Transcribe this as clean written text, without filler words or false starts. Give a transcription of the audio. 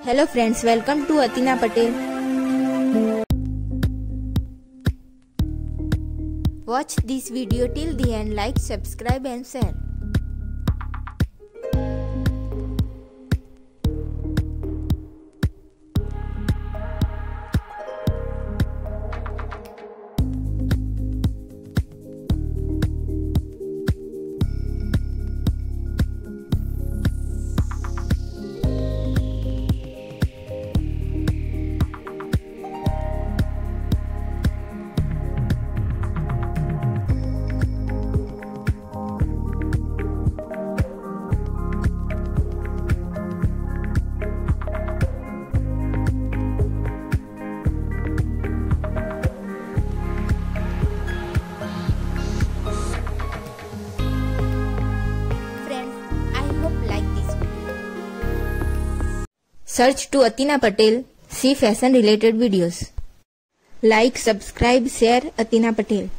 Hello friends, welcome to Atina Patel. Watch this video till the end, like, subscribe and share. Search to Atina Patel, see fashion related videos. Like, subscribe, share Atina Patel.